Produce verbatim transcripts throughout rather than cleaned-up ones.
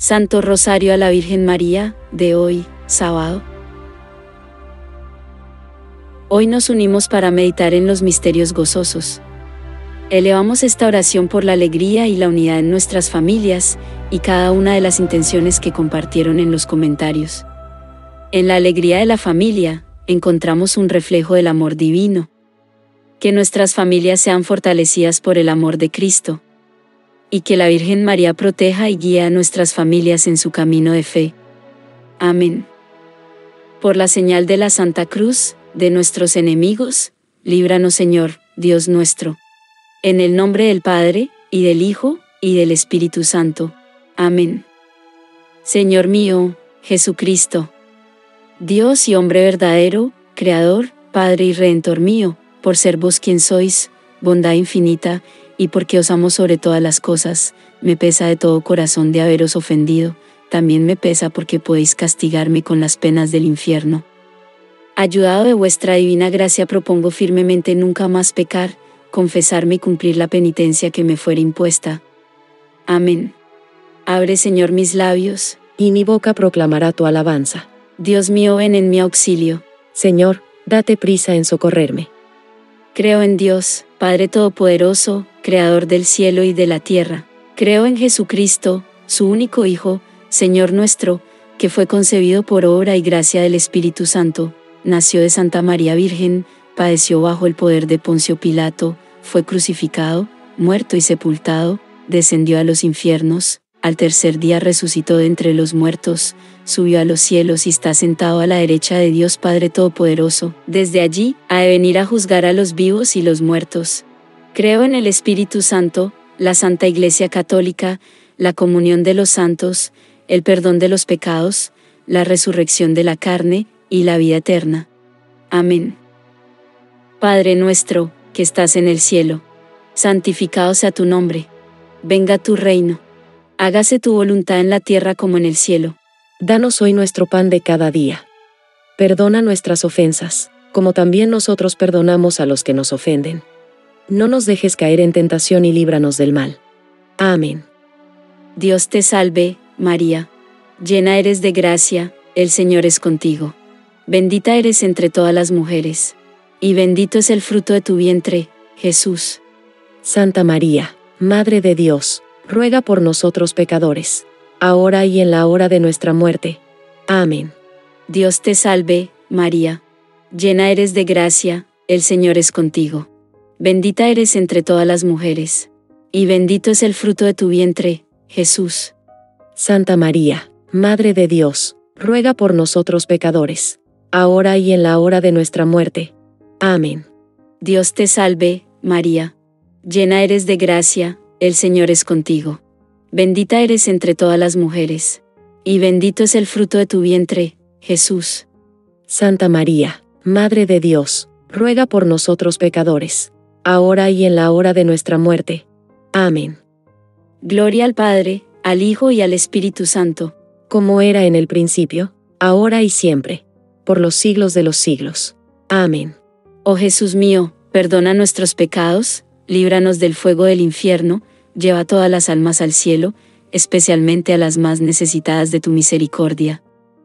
Santo Rosario a la Virgen María, de hoy, sábado. Hoy nos unimos para meditar en los misterios gozosos. Elevamos esta oración por la alegría y la unidad en nuestras familias, y cada una de las intenciones que compartieron en los comentarios. En la alegría de la familia, encontramos un reflejo del amor divino. Que nuestras familias sean fortalecidas por el amor de Cristo. Y que la Virgen María proteja y guíe a nuestras familias en su camino de fe. Amén. Por la señal de la Santa Cruz, de nuestros enemigos, líbranos Señor, Dios nuestro. En el nombre del Padre, y del Hijo, y del Espíritu Santo. Amén. Señor mío, Jesucristo, Dios y hombre verdadero, Creador, Padre y Redentor mío, por ser vos quien sois, bondad infinita, y porque os amo sobre todas las cosas, me pesa de todo corazón de haberos ofendido, también me pesa porque podéis castigarme con las penas del infierno. Ayudado de vuestra divina gracia propongo firmemente nunca más pecar, confesarme y cumplir la penitencia que me fuere impuesta. Amén. Abre Señor mis labios, y mi boca proclamará tu alabanza. Dios mío, ven en mi auxilio. Señor, date prisa en socorrerme. Creo en Dios, Padre Todopoderoso, Creador del cielo y de la tierra. Creo en Jesucristo, su único Hijo, Señor nuestro, que fue concebido por obra y gracia del Espíritu Santo, nació de Santa María Virgen, padeció bajo el poder de Poncio Pilato, fue crucificado, muerto y sepultado, descendió a los infiernos, al tercer día resucitó de entre los muertos, subió a los cielos y está sentado a la derecha de Dios Padre Todopoderoso. Desde allí, ha de venir a juzgar a los vivos y los muertos. Creo en el Espíritu Santo, la Santa Iglesia Católica, la comunión de los santos, el perdón de los pecados, la resurrección de la carne, y la vida eterna. Amén. Padre nuestro, que estás en el cielo, santificado sea tu nombre. Venga tu reino. Hágase tu voluntad en la tierra como en el cielo. Danos hoy nuestro pan de cada día. Perdona nuestras ofensas, como también nosotros perdonamos a los que nos ofenden. No nos dejes caer en tentación y líbranos del mal. Amén. Dios te salve, María. Llena eres de gracia, el Señor es contigo. Bendita eres entre todas las mujeres. Y bendito es el fruto de tu vientre, Jesús. Santa María, Madre de Dios, ruega por nosotros pecadores, ahora y en la hora de nuestra muerte. Amén. Dios te salve, María. Llena eres de gracia, el Señor es contigo. Bendita eres entre todas las mujeres. Y bendito es el fruto de tu vientre, Jesús. Santa María, Madre de Dios, ruega por nosotros pecadores, ahora y en la hora de nuestra muerte. Amén. Dios te salve, María. Llena eres de gracia, el Señor es contigo. Bendita eres entre todas las mujeres. Y bendito es el fruto de tu vientre, Jesús. Santa María, Madre de Dios, ruega por nosotros pecadores, ahora y en la hora de nuestra muerte. Amén. Gloria al Padre, al Hijo y al Espíritu Santo. Como era en el principio, ahora y siempre, por los siglos de los siglos. Amén. Oh Jesús mío, perdona nuestros pecados, líbranos del fuego del infierno, lleva todas las almas al cielo, especialmente a las más necesitadas de tu misericordia.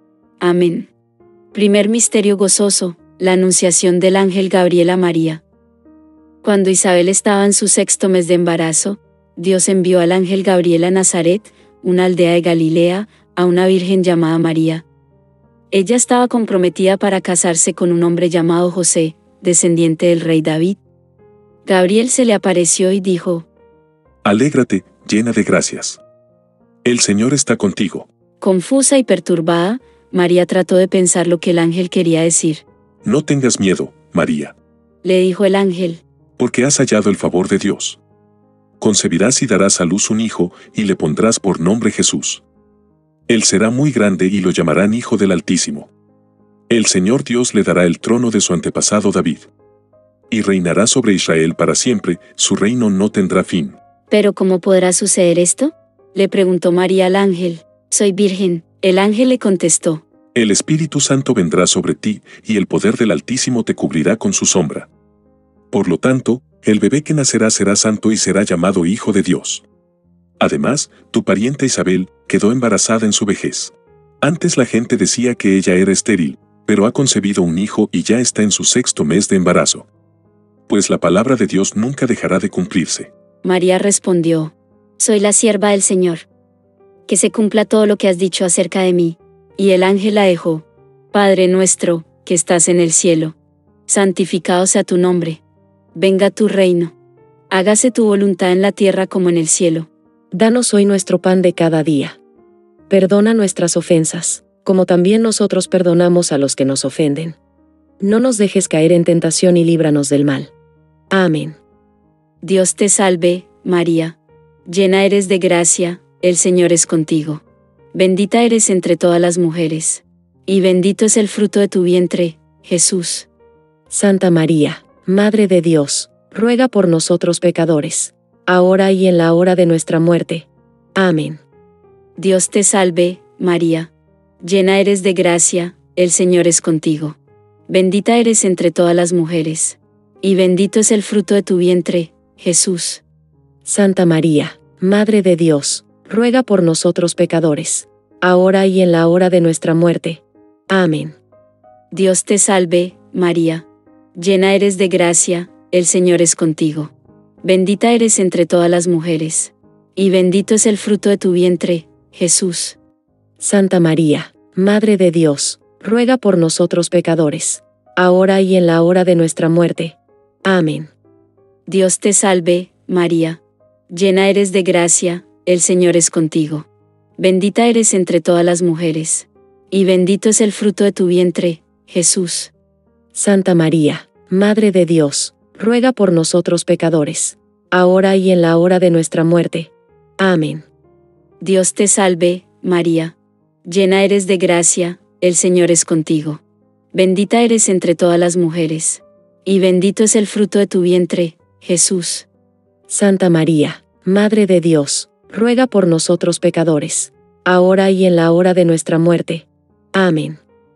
Amén. Primer misterio gozoso, la anunciación del ángel Gabriel a María. Cuando Isabel estaba en su sexto mes de embarazo, Dios envió al ángel Gabriel a Nazaret, una aldea de Galilea, a una virgen llamada María. Ella estaba comprometida para casarse con un hombre llamado José, descendiente del rey David. Gabriel se le apareció y dijo: Alégrate, llena de gracias. El Señor está contigo. Confusa y perturbada, María trató de pensar lo que el ángel quería decir. No tengas miedo, María. Le dijo el ángel, porque has hallado el favor de Dios. Concebirás y darás a luz un hijo, y le pondrás por nombre Jesús. Él será muy grande y lo llamarán Hijo del Altísimo. El Señor Dios le dará el trono de su antepasado David. Y reinará sobre Israel para siempre, su reino no tendrá fin. ¿Pero cómo podrá suceder esto?, le preguntó María al ángel. Soy virgen. El ángel le contestó: El Espíritu Santo vendrá sobre ti, y el poder del Altísimo te cubrirá con su sombra. Por lo tanto, el bebé que nacerá será santo y será llamado Hijo de Dios. Además, tu pariente Isabel quedó embarazada en su vejez. Antes la gente decía que ella era estéril, pero ha concebido un hijo y ya está en su sexto mes de embarazo. Pues la palabra de Dios nunca dejará de cumplirse. María respondió: Soy la sierva del Señor. Que se cumpla todo lo que has dicho acerca de mí. Y el ángel la dejó. Padre nuestro, que estás en el cielo, santificado sea tu nombre. Venga tu reino. Hágase tu voluntad en la tierra como en el cielo. Danos hoy nuestro pan de cada día. Perdona nuestras ofensas, como también nosotros perdonamos a los que nos ofenden. No nos dejes caer en tentación y líbranos del mal. Amén. Dios te salve, María. Llena eres de gracia, el Señor es contigo. Bendita eres entre todas las mujeres. Y bendito es el fruto de tu vientre, Jesús. Santa María, Madre de Dios, ruega por nosotros pecadores, ahora y en la hora de nuestra muerte. Amén. Dios te salve, María. Llena eres de gracia, el Señor es contigo. Bendita eres entre todas las mujeres. Y bendito es el fruto de tu vientre, Jesús. Santa María, Madre de Dios, ruega por nosotros pecadores, ahora y en la hora de nuestra muerte. Amén. Dios te salve, María. Llena eres de gracia, el Señor es contigo. Bendita eres entre todas las mujeres. Y bendito es el fruto de tu vientre, Jesús. Santa María, Madre de Dios, ruega por nosotros pecadores, ahora y en la hora de nuestra muerte. Amén. Dios te salve, María. Llena eres de gracia, el Señor es contigo. Bendita eres entre todas las mujeres. Y bendito es el fruto de tu vientre, Jesús. Santa María, Madre de Dios, ruega por nosotros pecadores, ahora y en la hora de nuestra muerte. Amén. Dios te salve, María. Llena eres de gracia, el Señor es contigo. Bendita eres entre todas las mujeres. Y bendito es el fruto de tu vientre, Jesús. Santa María, Madre de Dios, ruega por nosotros pecadores, ahora y en la hora de nuestra muerte. Amén.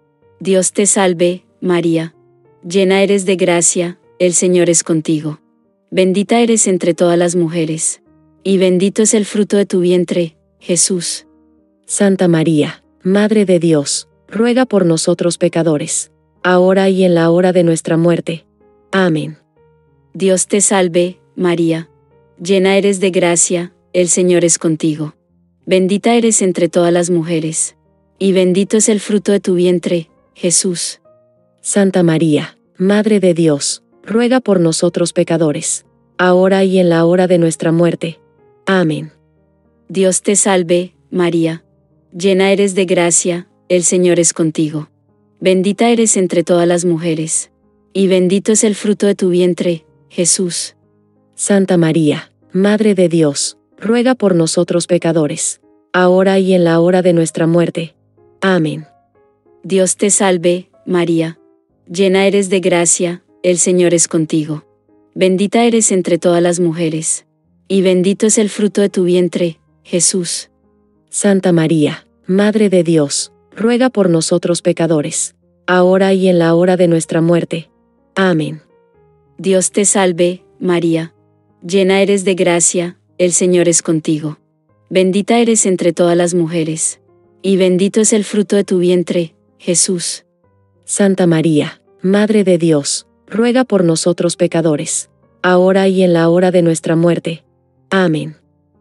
Dios te salve, María. Llena eres de gracia, el Señor es contigo. Bendita eres entre todas las mujeres. Y bendito es el fruto de tu vientre, Jesús. Santa María, Madre de Dios, ruega por nosotros pecadores, ahora y en la hora de nuestra muerte. Amén. Dios te salve, María. Llena eres de gracia, el Señor es contigo. Bendita eres entre todas las mujeres. Y bendito es el fruto de tu vientre, Jesús. Santa María, Madre de Dios, ruega por nosotros pecadores, ahora y en la hora de nuestra muerte. Amén. Dios te salve, María. Llena eres de gracia, el Señor es contigo. Bendita eres entre todas las mujeres. Y bendito es el fruto de tu vientre, Jesús. Santa María, Madre de Dios, ruega por nosotros pecadores, ahora y en la hora de nuestra muerte. Amén. Dios te salve, María. Llena eres de gracia, el Señor es contigo. Bendita eres entre todas las mujeres. Y bendito es el fruto de tu vientre, Jesús. Santa María, Madre de Dios, ruega por nosotros pecadores, ahora y en la hora de nuestra muerte. Amén. Dios te salve, María. Llena eres de gracia, el Señor es contigo. Bendita eres entre todas las mujeres. Y bendito es el fruto de tu vientre, Jesús. Santa María, Madre de Dios, ruega por nosotros pecadores, ahora y en la hora de nuestra muerte. Amén.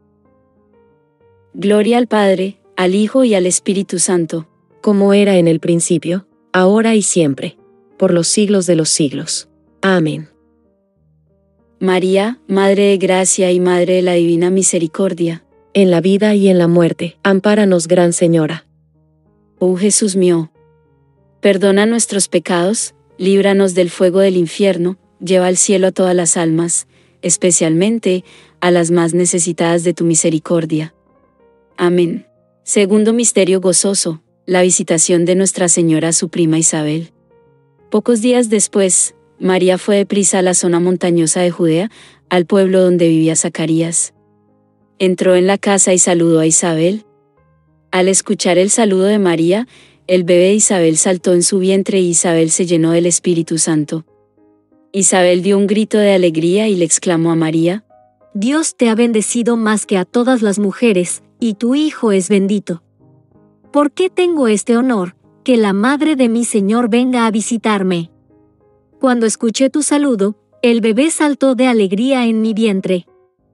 Gloria al Padre, al Hijo y al Espíritu Santo, como era en el principio, ahora y siempre, por los siglos de los siglos. Amén. María, Madre de Gracia y Madre de la Divina Misericordia, en la vida y en la muerte, ampáranos, Gran Señora. Oh Jesús mío, perdona nuestros pecados, líbranos del fuego del infierno, lleva al cielo a todas las almas, especialmente a las más necesitadas de tu misericordia. Amén. Segundo misterio gozoso, la visitación de Nuestra Señora a su prima Isabel. Pocos días después, María fue deprisa a la zona montañosa de Judea, al pueblo donde vivía Zacarías. Entró en la casa y saludó a Isabel. Al escuchar el saludo de María, el bebé de Isabel saltó en su vientre y Isabel se llenó del Espíritu Santo. Isabel dio un grito de alegría y le exclamó a María: Dios te ha bendecido más que a todas las mujeres, y tu Hijo es bendito. ¿Por qué tengo este honor, que la madre de mi Señor venga a visitarme? Cuando escuché tu saludo, el bebé saltó de alegría en mi vientre.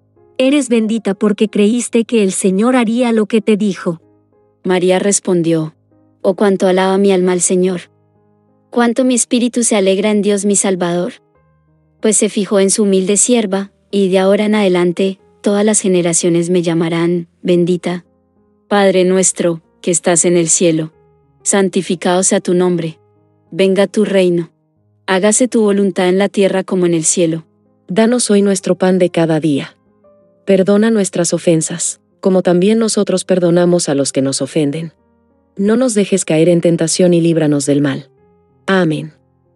Eres bendita porque creíste que el Señor haría lo que te dijo. María respondió: Oh, cuánto alaba mi alma al Señor. Cuánto mi espíritu se alegra en Dios mi Salvador. Pues se fijó en su humilde sierva, y de ahora en adelante, todas las generaciones me llamarán bendita. Padre nuestro, que estás en el cielo, santificado sea tu nombre. Venga tu reino. Hágase tu voluntad en la tierra como en el cielo. Danos hoy nuestro pan de cada día. Perdona nuestras ofensas, como también nosotros perdonamos a los que nos ofenden. No nos dejes caer en tentación y líbranos del mal. Amén.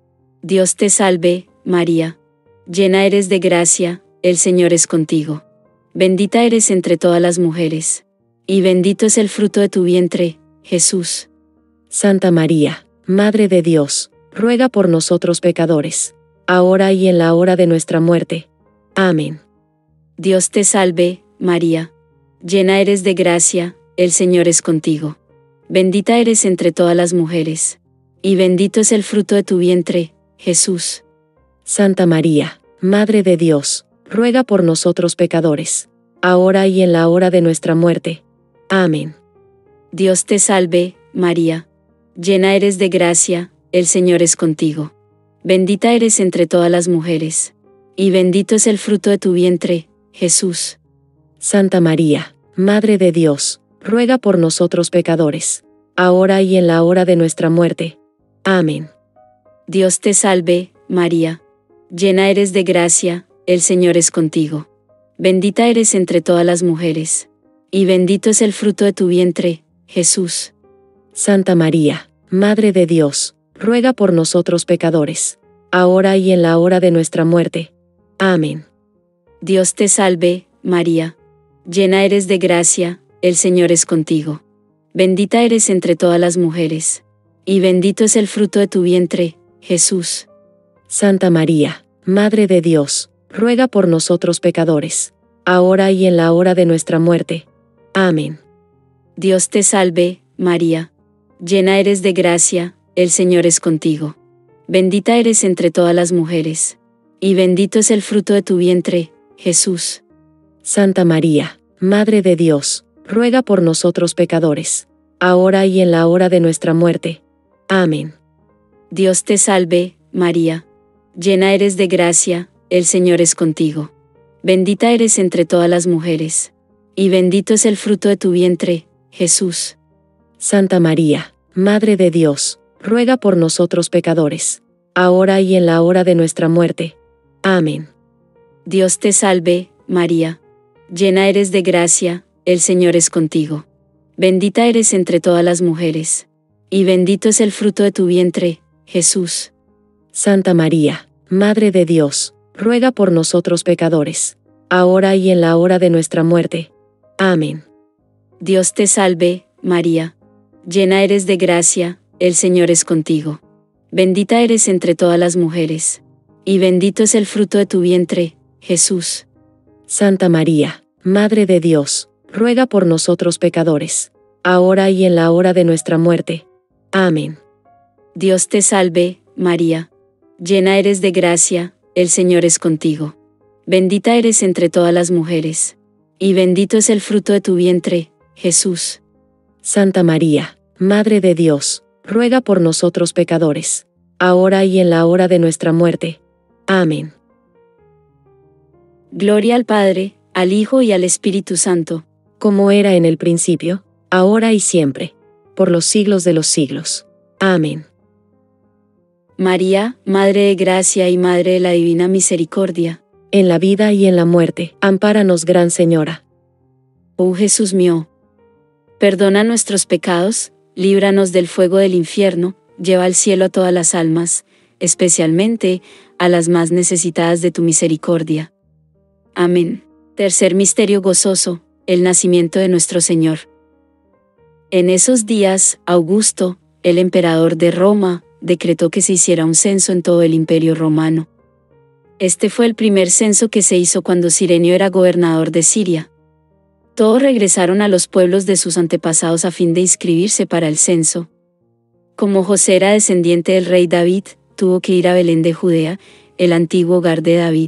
Dios te salve, María. Llena eres de gracia, el Señor es contigo. Bendita eres entre todas las mujeres, y bendito es el fruto de tu vientre, Jesús. Santa María, Madre de Dios, ruega por nosotros pecadores, ahora y en la hora de nuestra muerte. Amén. Dios te salve, María. Llena eres de gracia, el Señor es contigo. Bendita eres entre todas las mujeres, y bendito es el fruto de tu vientre, Jesús. Santa María, Madre de Dios, ruega por nosotros pecadores, ahora y en la hora de nuestra muerte. Amén. Dios te salve, María. Llena eres de gracia, el Señor es contigo. Bendita eres entre todas las mujeres, y bendito es el fruto de tu vientre, Jesús. Santa María, Madre de Dios, ruega por nosotros pecadores, ahora y en la hora de nuestra muerte. Amén. Dios te salve, María. Llena eres de gracia, el Señor es contigo. Bendita eres entre todas las mujeres, y bendito es el fruto de tu vientre, Jesús. Santa María, Madre de Dios, ruega por nosotros pecadores, ahora y en la hora de nuestra muerte. Amén. Dios te salve, María. Llena eres de gracia, el Señor es contigo. Bendita eres entre todas las mujeres, y bendito es el fruto de tu vientre, Jesús. Santa María, Madre de Dios, ruega por nosotros pecadores, ahora y en la hora de nuestra muerte. Amén. Dios te salve, María. Llena eres de gracia, el Señor es contigo. Bendita eres entre todas las mujeres, y bendito es el fruto de tu vientre, Jesús. Santa María, Madre de Dios, ruega por nosotros pecadores, ahora y en la hora de nuestra muerte. Amén. Dios te salve, María. Llena eres de gracia, el Señor es contigo. Bendita eres entre todas las mujeres, y bendito es el fruto de tu vientre, Jesús. Santa María, Madre de Dios, ruega por nosotros pecadores, ahora y en la hora de nuestra muerte. Amén. Dios te salve, María. Llena eres de gracia, el Señor es contigo. Bendita eres entre todas las mujeres, y bendito es el fruto de tu vientre, Jesús. Santa María, Madre de Dios, ruega por nosotros pecadores, ahora y en la hora de nuestra muerte. Amén. Dios te salve, María. Llena eres de gracia, el Señor es contigo. Bendita eres entre todas las mujeres, y bendito es el fruto de tu vientre, Jesús. Santa María, Madre de Dios, ruega por nosotros pecadores, ahora y en la hora de nuestra muerte. Amén. Dios te salve, María. Llena eres de gracia, el Señor es contigo. Bendita eres entre todas las mujeres, y bendito es el fruto de tu vientre, Jesús. Santa María, Madre de Dios, ruega por nosotros pecadores, ahora y en la hora de nuestra muerte. Amén. Gloria al Padre, al Hijo y al Espíritu Santo, como era en el principio, ahora y siempre, por los siglos de los siglos. Amén. María, Madre de Gracia y Madre de la Divina Misericordia, en la vida y en la muerte, ampáranos, Gran Señora. Oh Jesús mío, perdona nuestros pecados, líbranos del fuego del infierno, lleva al cielo a todas las almas, especialmente a las más necesitadas de tu misericordia. Amén. Tercer misterio gozoso, el nacimiento de nuestro Señor. En esos días, Augusto, el emperador de Roma, decretó que se hiciera un censo en todo el imperio romano. Este fue el primer censo que se hizo cuando Cirenio era gobernador de Siria. Todos regresaron a los pueblos de sus antepasados a fin de inscribirse para el censo. Como José era descendiente del rey David, tuvo que ir a Belén de Judea, el antiguo hogar de David.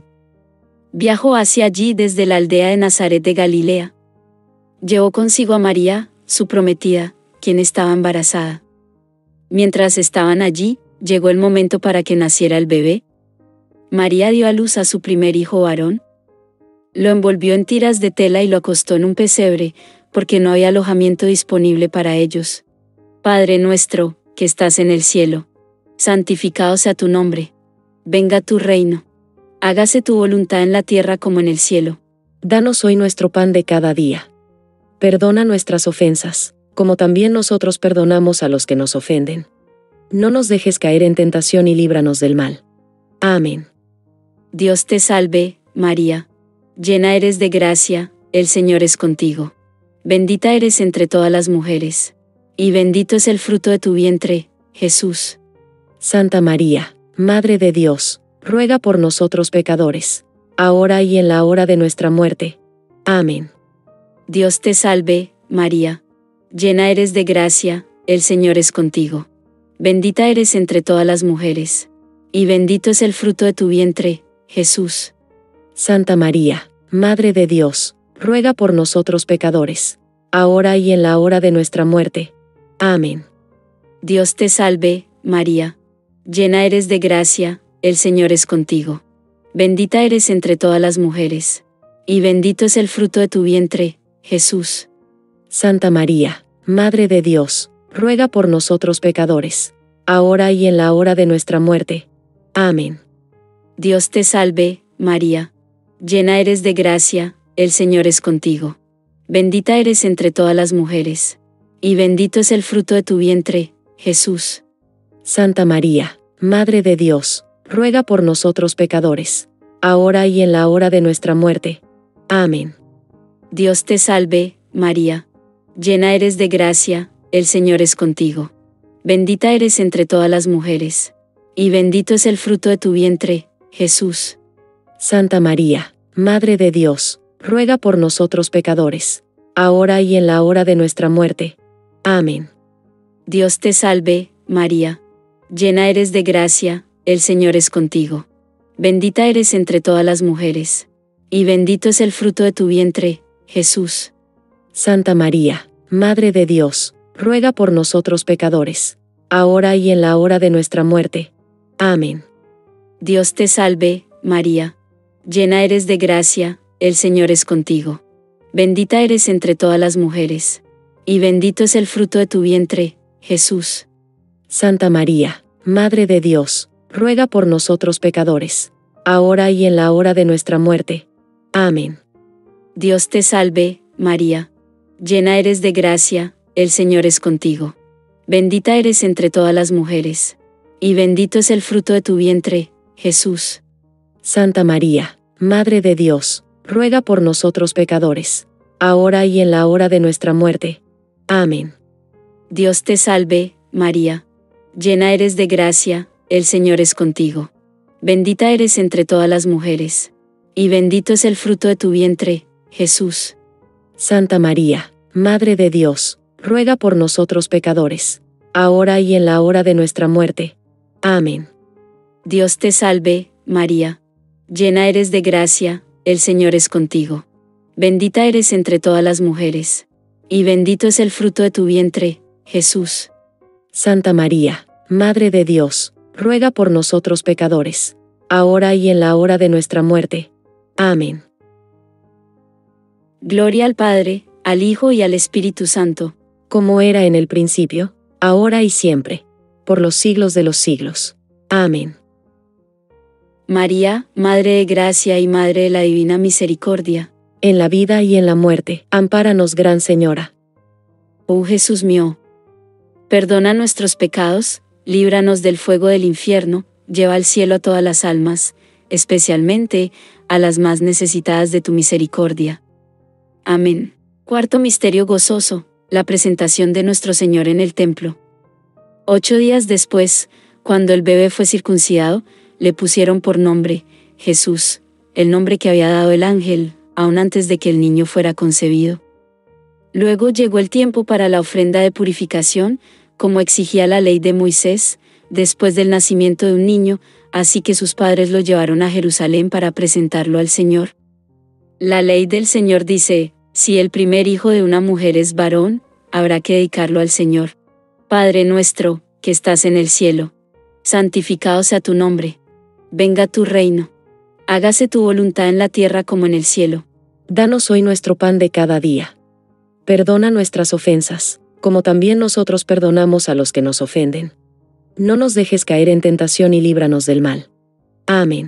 Viajó hacia allí desde la aldea de Nazaret de Galilea. Llevó consigo a María, su prometida, quien estaba embarazada. Mientras estaban allí, llegó el momento para que naciera el bebé. María dio a luz a su primer hijo varón. Lo envolvió en tiras de tela y lo acostó en un pesebre, porque no había alojamiento disponible para ellos. Padre nuestro, que estás en el cielo, santificado sea tu nombre. Venga tu reino. Hágase tu voluntad en la tierra como en el cielo. Danos hoy nuestro pan de cada día. Perdona nuestras ofensas, como también nosotros perdonamos a los que nos ofenden. No nos dejes caer en tentación y líbranos del mal. Amén. Dios te salve, María. Llena eres de gracia, el Señor es contigo. Bendita eres entre todas las mujeres. Y bendito es el fruto de tu vientre, Jesús. Santa María, Madre de Dios, ruega por nosotros pecadores, ahora y en la hora de nuestra muerte. Amén. Dios te salve, María. Llena eres de gracia, el Señor es contigo. Bendita eres entre todas las mujeres. Y bendito es el fruto de tu vientre, Jesús. Santa María, Madre de Dios, ruega por nosotros pecadores, ahora y en la hora de nuestra muerte. Amén. Dios te salve, María. Llena eres de gracia, el Señor es contigo. Bendita eres entre todas las mujeres. Y bendito es el fruto de tu vientre, Jesús. Santa María, Madre de Dios, ruega por nosotros pecadores, ahora y en la hora de nuestra muerte. Amén. Dios te salve, María. Llena eres de gracia, el Señor es contigo. Bendita eres entre todas las mujeres. Y bendito es el fruto de tu vientre, Jesús. Santa María, Madre de Dios, ruega por nosotros pecadores, ahora y en la hora de nuestra muerte. Amén. Dios te salve, María. Llena eres de gracia, el Señor es contigo. Bendita eres entre todas las mujeres. Y bendito es el fruto de tu vientre, Jesús. Santa María, Madre de Dios, ruega por nosotros pecadores, ahora y en la hora de nuestra muerte. Amén. Dios te salve, María. Llena eres de gracia, el Señor es contigo. Bendita eres entre todas las mujeres. Y bendito es el fruto de tu vientre, Jesús. Santa María, Madre de Dios, ruega por nosotros pecadores, ahora y en la hora de nuestra muerte. Amén. Dios te salve, María. Llena eres de gracia, el Señor es contigo. Bendita eres entre todas las mujeres. Y bendito es el fruto de tu vientre, Jesús. Santa María, Madre de Dios, ruega por nosotros pecadores, ahora y en la hora de nuestra muerte. Amén. Dios te salve, María. Llena eres de gracia, el Señor es contigo. Bendita eres entre todas las mujeres. Y bendito es el fruto de tu vientre, Jesús. Santa María, Madre de Dios, ruega por nosotros pecadores, ahora y en la hora de nuestra muerte. Amén. Dios te salve, María. Llena eres de gracia, el Señor es contigo. Bendita eres entre todas las mujeres. Y bendito es el fruto de tu vientre, Jesús. Santa María, Madre de Dios, ruega por nosotros pecadores, ahora y en la hora de nuestra muerte. Amén. Dios te salve, María. Llena eres de gracia, el Señor es contigo. Bendita eres entre todas las mujeres. Y bendito es el fruto de tu vientre, Jesús. Santa María, Madre de Dios, ruega por nosotros pecadores, ahora y en la hora de nuestra muerte. Amén. Gloria al Padre, al Hijo y al Espíritu Santo, como era en el principio, ahora y siempre, por los siglos de los siglos. Amén. María, Madre de Gracia y Madre de la Divina Misericordia, en la vida y en la muerte, ampáranos, Gran Señora. Oh Jesús mío, perdona nuestros pecados, líbranos del fuego del infierno, lleva al cielo a todas las almas, especialmente a las más necesitadas de tu misericordia. Amén. Cuarto misterio gozoso, la presentación de nuestro Señor en el templo. Ocho días después, cuando el bebé fue circuncidado, le pusieron por nombre Jesús, el nombre que había dado el ángel, aún antes de que el niño fuera concebido. Luego llegó el tiempo para la ofrenda de purificación, como exigía la ley de Moisés, después del nacimiento de un niño, así que sus padres lo llevaron a Jerusalén para presentarlo al Señor. La ley del Señor dice, si el primer hijo de una mujer es varón, habrá que dedicarlo al Señor. Padre nuestro, que estás en el cielo, santificado sea tu nombre. Venga tu reino. Hágase tu voluntad en la tierra como en el cielo. Danos hoy nuestro pan de cada día. Perdona nuestras ofensas, como también nosotros perdonamos a los que nos ofenden. No nos dejes caer en tentación y líbranos del mal. Amén.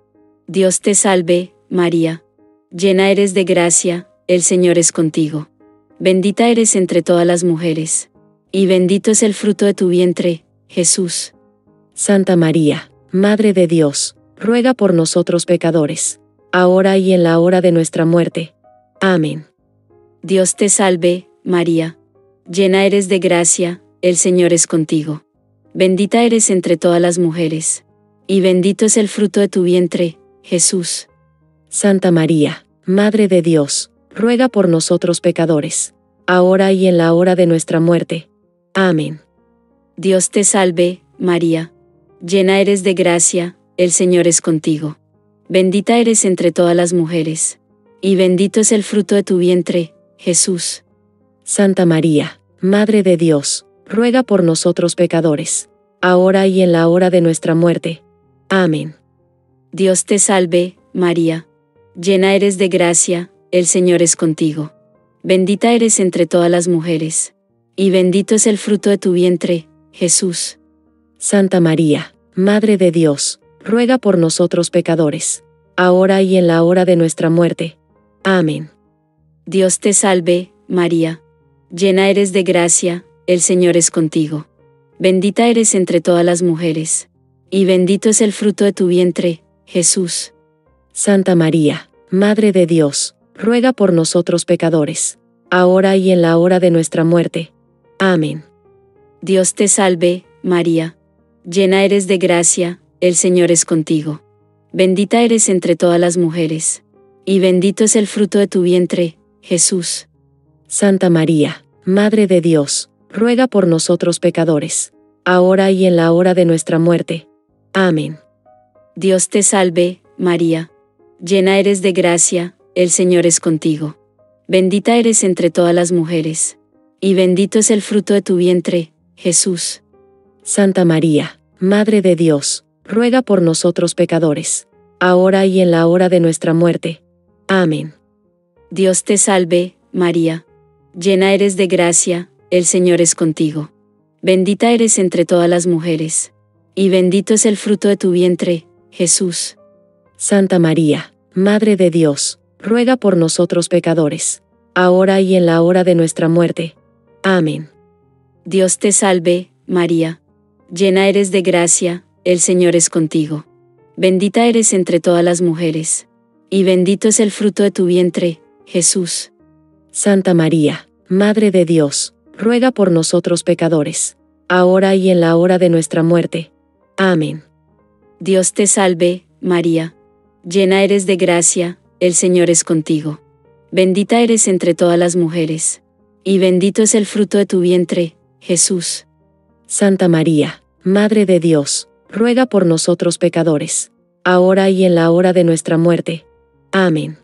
Dios te salve, María. Llena eres de gracia, el Señor es contigo. Bendita eres entre todas las mujeres. Y bendito es el fruto de tu vientre, Jesús. Santa María, Madre de Dios, ruega por nosotros pecadores, ahora y en la hora de nuestra muerte. Amén. Dios te salve, María. Llena eres de gracia, el Señor es contigo. Bendita eres entre todas las mujeres. Y bendito es el fruto de tu vientre, Jesús. Santa María, Madre de Dios, ruega por nosotros pecadores, ahora y en la hora de nuestra muerte. Amén. Dios te salve, María. Llena eres de gracia, el Señor es contigo. Bendita eres entre todas las mujeres. Y bendito es el fruto de tu vientre, Jesús. Santa María, Madre de Dios, ruega por nosotros pecadores, ahora y en la hora de nuestra muerte. Amén. Dios te salve, María. Llena eres de gracia, el Señor es contigo. Bendita eres entre todas las mujeres. Y bendito es el fruto de tu vientre, Jesús. Santa María, Madre de Dios, ruega por nosotros pecadores, ahora y en la hora de nuestra muerte. Amén. Dios te salve, María. Llena eres de gracia, el Señor es contigo. Bendita eres entre todas las mujeres. Y bendito es el fruto de tu vientre, Jesús. Santa María, Madre de Dios, ruega por nosotros pecadores, ahora y en la hora de nuestra muerte. Amén. Dios te salve, María. Llena eres de gracia, el Señor es contigo. Bendita eres entre todas las mujeres. Y bendito es el fruto de tu vientre, Jesús. Santa María, Madre de Dios, ruega por nosotros pecadores, ahora y en la hora de nuestra muerte. Amén. Dios te salve, María. Llena eres de gracia, el Señor es contigo. Bendita eres entre todas las mujeres. Y bendito es el fruto de tu vientre, Jesús. Santa María, Madre de Dios, ruega por nosotros pecadores, ahora y en la hora de nuestra muerte. Amén. Dios te salve, María. Llena eres de gracia, el Señor es contigo. Bendita eres entre todas las mujeres. Y bendito es el fruto de tu vientre, Jesús. Santa María, Madre de Dios, ruega por nosotros pecadores, ahora y en la hora de nuestra muerte. Amén. Dios te salve, María. Llena eres de gracia, el Señor es contigo. Bendita eres entre todas las mujeres. Y bendito es el fruto de tu vientre, Jesús. Santa María, Madre de Dios, ruega por nosotros pecadores, ahora y en la hora de nuestra muerte. Amén. Dios te salve, María. Llena eres de gracia, el Señor es contigo. Bendita eres entre todas las mujeres. Y bendito es el fruto de tu vientre, Jesús. Santa María, Madre de Dios, ruega por nosotros pecadores, ahora y en la hora de nuestra muerte. Amén.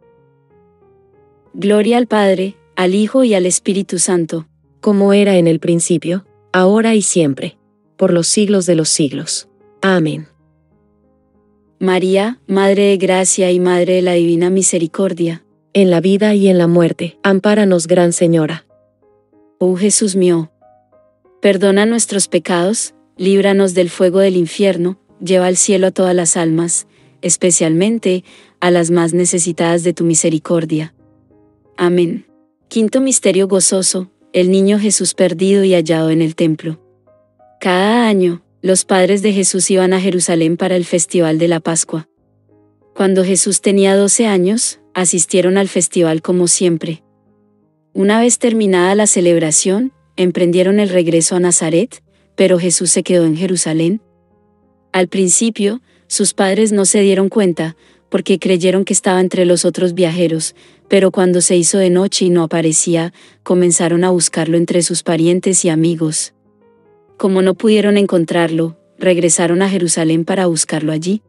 Gloria al Padre, al Hijo y al Espíritu Santo, como era en el principio, ahora y siempre, por los siglos de los siglos. Amén. María, Madre de Gracia y Madre de la Divina Misericordia, en la vida y en la muerte, ampáranos, Gran Señora. Oh Jesús mío, perdona nuestros pecados, líbranos del fuego del infierno, lleva al cielo a todas las almas, especialmente a las más necesitadas de tu misericordia. Amén. Quinto misterio gozoso, el niño Jesús perdido y hallado en el templo. Cada año, los padres de Jesús iban a Jerusalén para el festival de la Pascua. Cuando Jesús tenía doce años, asistieron al festival como siempre. Una vez terminada la celebración, emprendieron el regreso a Nazaret, pero Jesús se quedó en Jerusalén. Al principio, Sus padres no se dieron cuenta, porque creyeron que estaba entre los otros viajeros, pero cuando se hizo de noche y no aparecía, comenzaron a buscarlo entre sus parientes y amigos. Como no pudieron encontrarlo, regresaron a Jerusalén para buscarlo allí.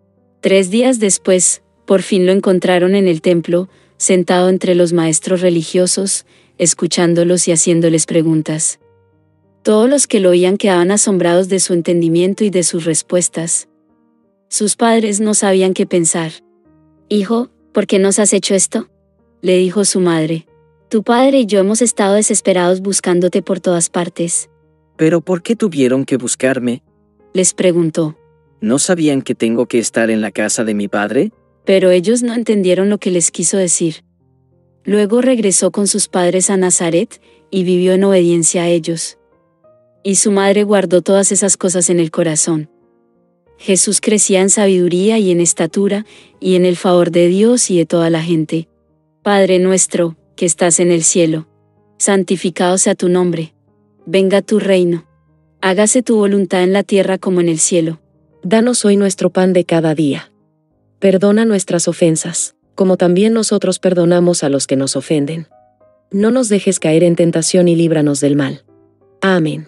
Tres días después, por fin lo encontraron en el templo, sentado entre los maestros religiosos, escuchándolos y haciéndoles preguntas. Todos los que lo oían quedaban asombrados de su entendimiento y de sus respuestas. Sus padres no sabían qué pensar. «Hijo, ¿por qué nos has hecho esto?», le dijo su madre. «Tu padre y yo hemos estado desesperados buscándote por todas partes». «¿Pero por qué tuvieron que buscarme?», les preguntó. ¿No sabían que tengo que estar en la casa de mi padre? Pero ellos no entendieron lo que les quiso decir. Luego regresó con sus padres a Nazaret, y vivió en obediencia a ellos. Y su madre guardó todas esas cosas en el corazón. Jesús crecía en sabiduría y en estatura, y en el favor de Dios y de toda la gente. Padre nuestro, que estás en el cielo, santificado sea tu nombre. Venga tu reino. Hágase tu voluntad en la tierra como en el cielo. Danos hoy nuestro pan de cada día. Perdona nuestras ofensas, como también nosotros perdonamos a los que nos ofenden. No nos dejes caer en tentación y líbranos del mal. Amén.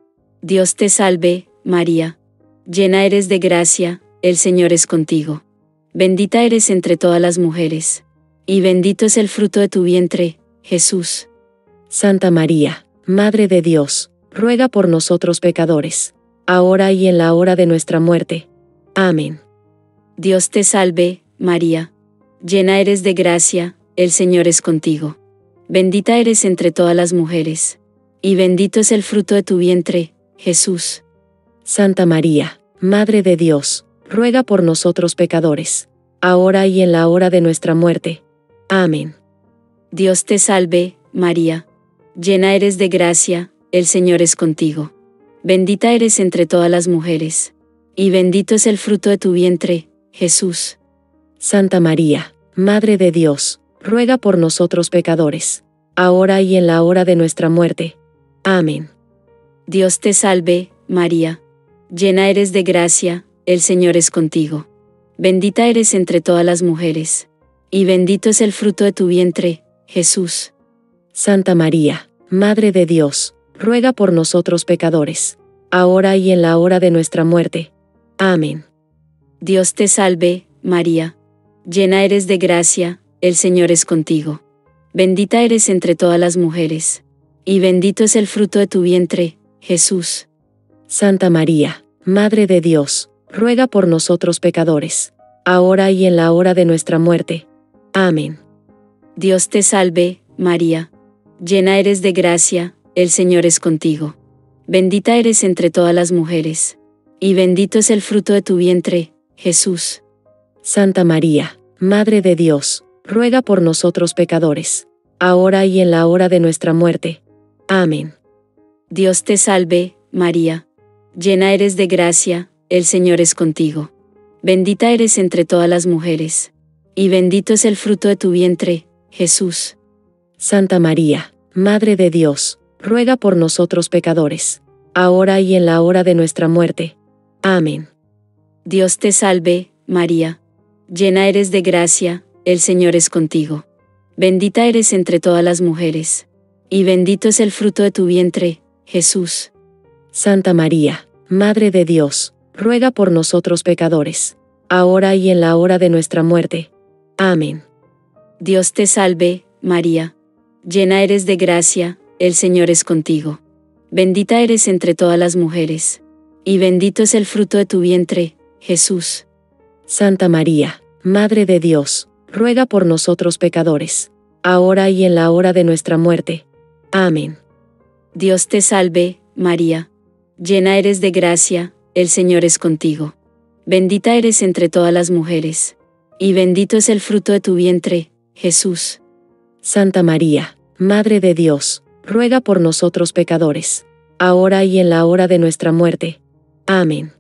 Dios te salve, María. Llena eres de gracia, el Señor es contigo. Bendita eres entre todas las mujeres. Y bendito es el fruto de tu vientre, Jesús. Santa María, Madre de Dios, ruega por nosotros pecadores, ahora y en la hora de nuestra muerte. Amén. Dios te salve, María. Llena eres de gracia, el Señor es contigo. Bendita eres entre todas las mujeres. Y bendito es el fruto de tu vientre, Jesús. Santa María, Madre de Dios, ruega por nosotros pecadores, ahora y en la hora de nuestra muerte. Amén. Dios te salve, María. Llena eres de gracia, el Señor es contigo. Bendita eres entre todas las mujeres. Y bendito es el fruto de tu vientre, Jesús. Santa María, Madre de Dios, ruega por nosotros pecadores, ahora y en la hora de nuestra muerte. Amén. Dios te salve, María. Llena eres de gracia, el Señor es contigo. Bendita eres entre todas las mujeres. Y bendito es el fruto de tu vientre, Jesús. Santa María, Madre de Dios, ruega por nosotros pecadores, ahora y en la hora de nuestra muerte. Amén. Dios te salve, María. Llena eres de gracia, el Señor es contigo. Bendita eres entre todas las mujeres. Y bendito es el fruto de tu vientre, Jesús. Santa María, Madre de Dios, ruega por nosotros pecadores, ahora y en la hora de nuestra muerte. Amén. Dios te salve, María. Llena eres de gracia, el Señor es contigo. Bendita eres entre todas las mujeres. Y bendito es el fruto de tu vientre, Jesús. Santa María, Madre de Dios, ruega por nosotros pecadores, ahora y en la hora de nuestra muerte. Amén. Dios te salve, María. Llena eres de gracia, el Señor es contigo. Bendita eres entre todas las mujeres. Y bendito es el fruto de tu vientre, Jesús. Santa María, Madre de Dios, ruega por nosotros pecadores, ahora y en la hora de nuestra muerte. Amén. Dios te salve, María. Llena eres de gracia, el Señor es contigo. Bendita eres entre todas las mujeres. Y bendito es el fruto de tu vientre, Jesús. Santa María, Madre de Dios, ruega por nosotros pecadores, ahora y en la hora de nuestra muerte. Amén. Dios te salve, María. Llena eres de gracia, el Señor es contigo. Bendita eres entre todas las mujeres. Y bendito es el fruto de tu vientre, Jesús. Santa María, Madre de Dios, ruega por nosotros pecadores, ahora y en la hora de nuestra muerte. Amén. Dios te salve, María. Llena eres de gracia, el Señor es contigo. Bendita eres entre todas las mujeres. Y bendito es el fruto de tu vientre, Jesús. Santa María, Madre de Dios, ruega por nosotros pecadores, ahora y en la hora de nuestra muerte. Amén.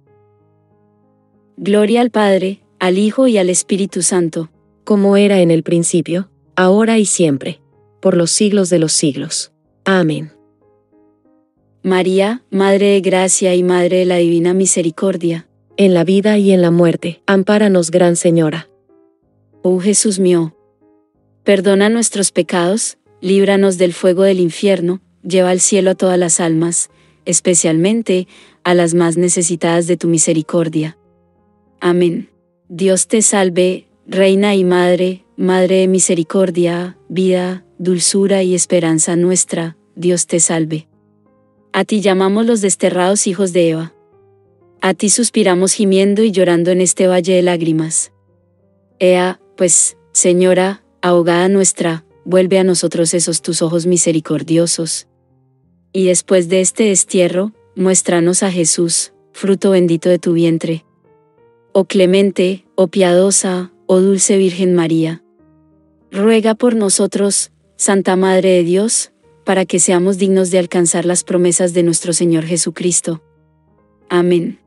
Gloria al Padre, al Hijo y al Espíritu Santo, como era en el principio, ahora y siempre, por los siglos de los siglos. Amén. María, Madre de Gracia y Madre de la Divina Misericordia, en la vida y en la muerte, ampáranos, Gran Señora. Oh Jesús mío, perdona nuestros pecados, líbranos del fuego del infierno, lleva al cielo a todas las almas, especialmente a las más necesitadas de tu misericordia. Amén. Dios te salve, Reina y Madre, Madre de misericordia, vida, dulzura y esperanza nuestra, Dios te salve. A ti llamamos los desterrados hijos de Eva. A ti suspiramos gimiendo y llorando en este valle de lágrimas. Ea, pues, Señora, abogada nuestra, vuelve a nosotros esos tus ojos misericordiosos. Y después de este destierro, muéstranos a Jesús, fruto bendito de tu vientre. Oh clemente, oh piadosa, oh dulce Virgen María. Ruega por nosotros, Santa Madre de Dios, para que seamos dignos de alcanzar las promesas de nuestro Señor Jesucristo. Amén.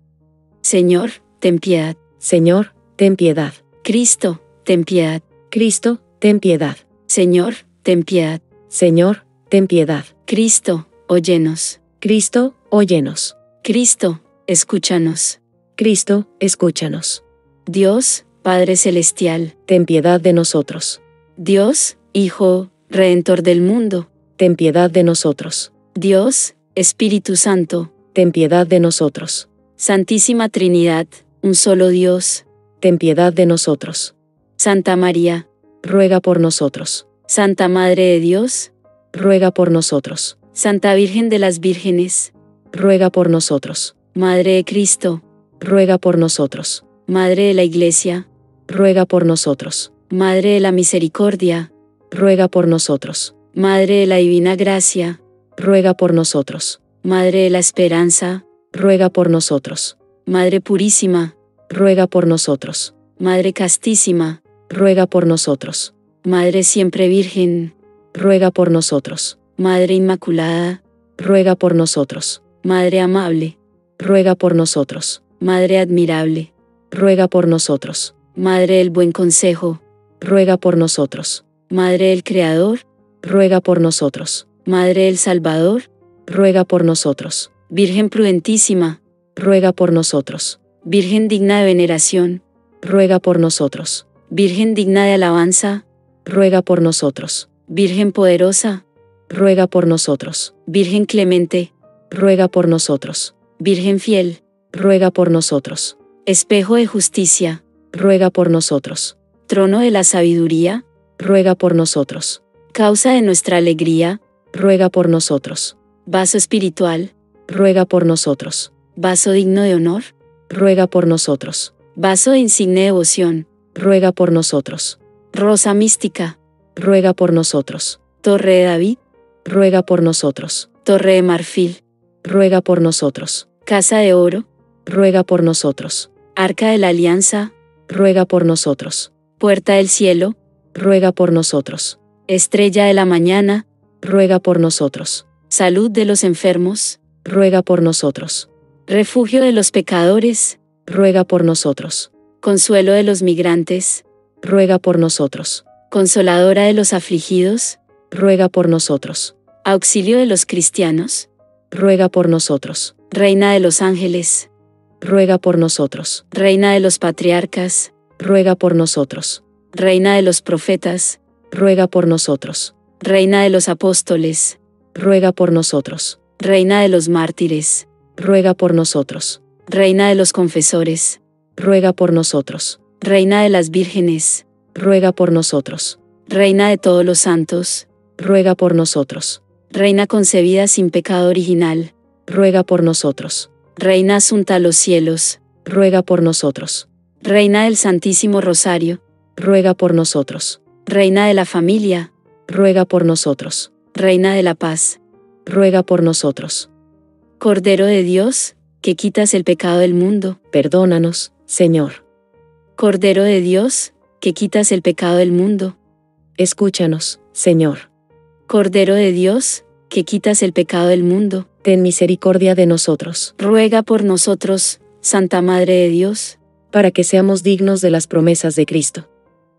Señor, ten piedad. Señor, ten piedad. Cristo, ten piedad. Cristo, ten piedad. Señor, ten piedad. Señor, ten piedad. Cristo, óyenos. Cristo, óyenos. Cristo, escúchanos. Cristo, escúchanos. Dios, Padre Celestial, ten piedad de nosotros. Dios, Hijo, Redentor del mundo, ten piedad de nosotros. Dios, Espíritu Santo, ten piedad de nosotros. Santísima Trinidad, un solo Dios, ten piedad de nosotros. Santa María, ruega por nosotros. Santa Madre de Dios, ruega por nosotros. Santa Virgen de las Vírgenes, ruega por nosotros. Madre de Cristo, ruega por nosotros. Madre de la Iglesia, ruega por nosotros. Madre de la Misericordia, ruega por nosotros. Madre de la Divina Gracia, ruega por nosotros. Madre de la Esperanza, ruega por nosotros. Madre Purísima, ruega por nosotros. Madre Castísima, ruega por nosotros. Madre Siempre Virgen, ruega por nosotros. Madre Inmaculada, ruega por nosotros. Madre Amable, ruega por nosotros. Madre Admirable, ruega por nosotros. Madre del Buen Consejo, ruega por nosotros. Madre del Creador, ruega por nosotros. Madre del Salvador, ruega por nosotros. Virgen prudentísima, ruega por nosotros. Virgen digna de veneración, ruega por nosotros. Virgen digna de alabanza, ruega por nosotros. Virgen poderosa, ruega por nosotros. Virgen clemente, ruega por nosotros. Virgen fiel, ruega por nosotros. Espejo de justicia, ruega por nosotros. Trono de la sabiduría, ruega por nosotros. Causa de nuestra alegría, ruega por nosotros. Vaso espiritual, ruega por nosotros. Vaso digno de honor, ruega por nosotros. Vaso de insigne devoción, ruega por nosotros. Rosa mística, ruega por nosotros. Torre de David, ruega por nosotros. Torre de marfil, ruega por nosotros. Casa de oro, ruega por nosotros. Arca de la Alianza, ruega por nosotros. Puerta del cielo, ruega por nosotros. Estrella de la mañana, ruega por nosotros. Salud de los enfermos, ruega por nosotros. Refugio de los pecadores, ruega por nosotros. Consuelo de los migrantes, ruega por nosotros. Consoladora de los afligidos, ruega por nosotros. Auxilio de los cristianos, ruega por nosotros. Reina de los ángeles, ruega por nosotros. Reina de los patriarcas, ruega por nosotros. Reina de los profetas, ruega por nosotros. Reina de los apóstoles, ruega por nosotros. Reina de los mártires, ruega por nosotros. Reina de los confesores, ruega por nosotros. Reina de las vírgenes, ruega por nosotros. Reina de todos los santos, ruega por nosotros. Reina concebida sin pecado original, ruega por nosotros. Reina asunta a los cielos, ruega por nosotros. Reina del Santísimo Rosario, ruega por nosotros. Reina de la familia, ruega por nosotros. Reina de la paz, ruega por nosotros. Cordero de Dios, que quitas el pecado del mundo, perdónanos, Señor. Cordero de Dios, que quitas el pecado del mundo, escúchanos, Señor. Cordero de Dios, que quitas el pecado del mundo, ten misericordia de nosotros. Ruega por nosotros, Santa Madre de Dios, para que seamos dignos de las promesas de Cristo.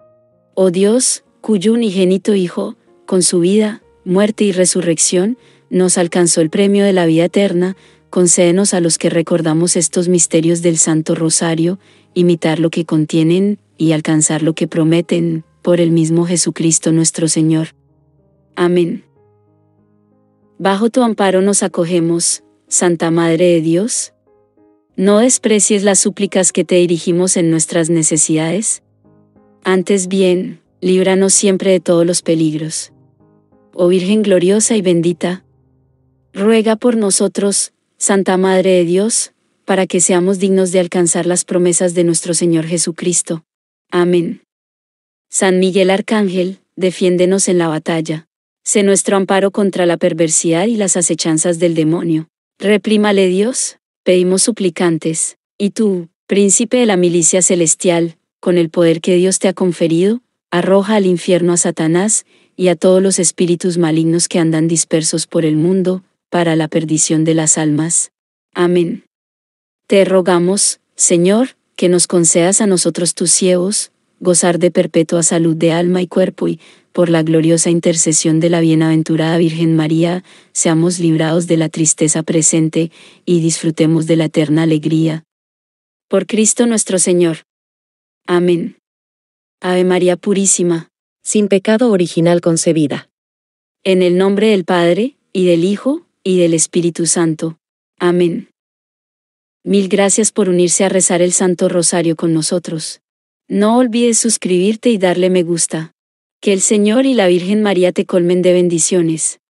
Oh Dios, cuyo unigénito Hijo, con su vida, muerte y resurrección, nos alcanzó el premio de la vida eterna, concédenos a los que recordamos estos misterios del Santo Rosario, imitar lo que contienen, y alcanzar lo que prometen, por el mismo Jesucristo nuestro Señor. Amén. Bajo tu amparo nos acogemos, Santa Madre de Dios. No desprecies las súplicas que te dirigimos en nuestras necesidades. Antes bien, líbranos siempre de todos los peligros. Oh Virgen gloriosa y bendita, ruega por nosotros, Santa Madre de Dios, para que seamos dignos de alcanzar las promesas de nuestro Señor Jesucristo. Amén. San Miguel Arcángel, defiéndenos en la batalla. Sé nuestro amparo contra la perversidad y las acechanzas del demonio. Reprímale Dios, pedimos suplicantes, y tú, príncipe de la milicia celestial, con el poder que Dios te ha conferido, arroja al infierno a Satanás y a todos los espíritus malignos que andan dispersos por el mundo, para la perdición de las almas. Amén. Te rogamos, Señor, que nos concedas a nosotros tus siervos, gozar de perpetua salud de alma y cuerpo y, por la gloriosa intercesión de la bienaventurada Virgen María, seamos librados de la tristeza presente y disfrutemos de la eterna alegría. Por Cristo nuestro Señor. Amén. Ave María Purísima, sin pecado original concebida. En el nombre del Padre, y del Hijo, y del Espíritu Santo. Amén. Mil gracias por unirse a rezar el Santo Rosario con nosotros. No olvides suscribirte y darle me gusta. Que el Señor y la Virgen María te colmen de bendiciones.